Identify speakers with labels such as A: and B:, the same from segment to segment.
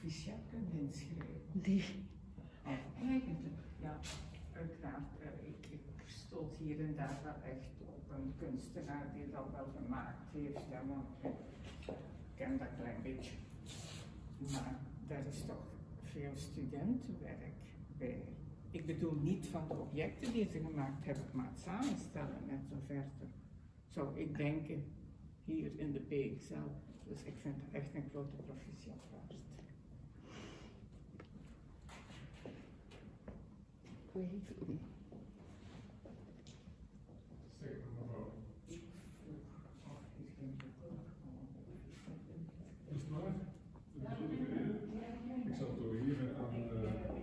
A: proficiat kunt inschrijven.
B: Nee.
A: Eigenlijk, ja, uiteraard, ik stoot hier en daar wel echt op een kunstenaar die dat wel gemaakt heeft, ja, want ik ken dat klein beetje. Maar daar is toch veel studentenwerk bij. Ik bedoel niet van de objecten die ze gemaakt hebben, maar het samenstellen en zo verder. Zou ik denken, hier in de Beek zelf. Dus ik vind het echt een grote proficiat waard.
C: Ik zat door hier aan nu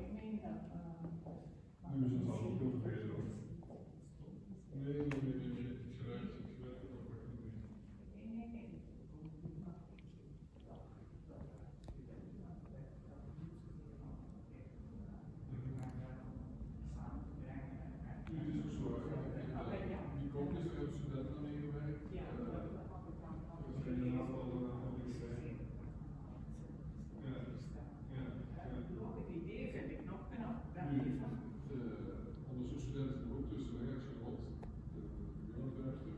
C: is het al heel tevreden hoor. Nee, ik schrijf het nog wat niet. Het is ook zo, die kopjes hebben studenten meegewerkt. Er zijn een aantal
A: idee vind ik nog knap.
C: Onze studenten ook tussen rechts en rot. De jonge studenten.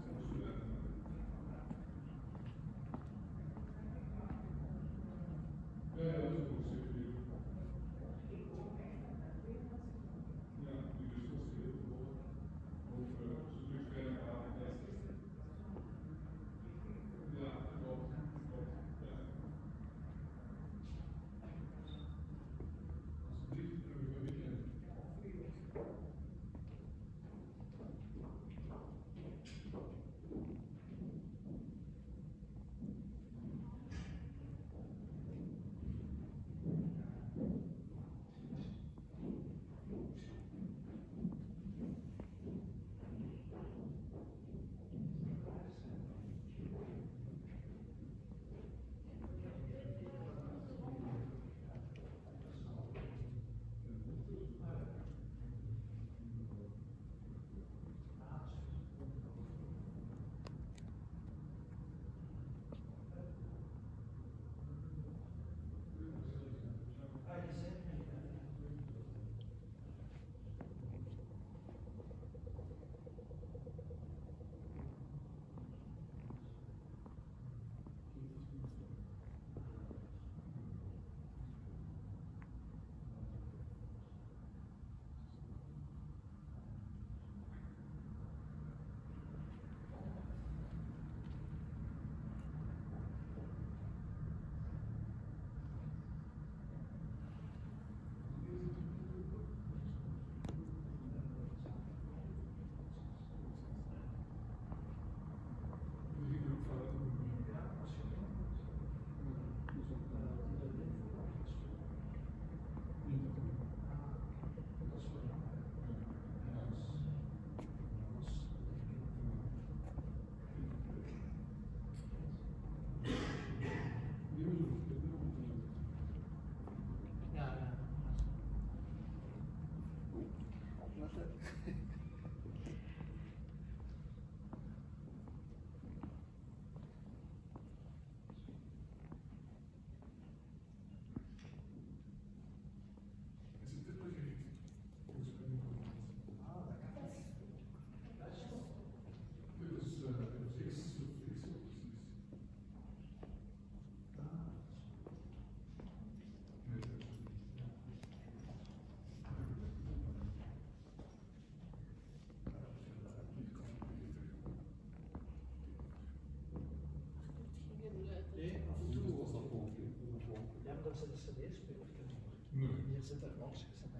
C: Ja, dat is ook zeker. Ja, die discussie heel veel over studievrij aan de ja, klopt.
D: Ja, maar dat is een cd-speler.
C: Nee.
D: Hier zit er boxjes.